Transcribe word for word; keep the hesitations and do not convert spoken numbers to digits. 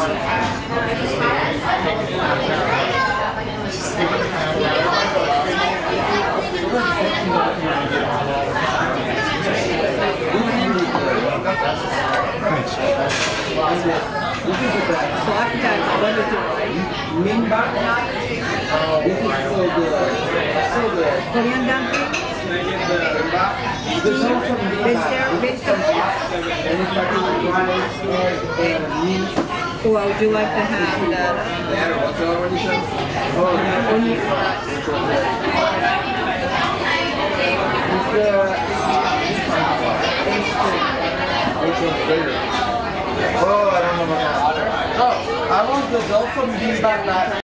Black guy, what is it like? Minbak. This is so good. So good. Korean dumpling? There's also Vegetarian, vegetarian. and it's like rice, egg, and meat. Well, would you like to have that? Yeah, what's already said? Oh, Only It's uh, which one's bigger? Oh, I don't know about that. Oh, I want the Dolphin Bean Back.